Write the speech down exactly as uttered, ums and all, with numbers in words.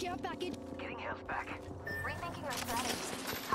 Care package. Getting health back. Rethinking our strategy.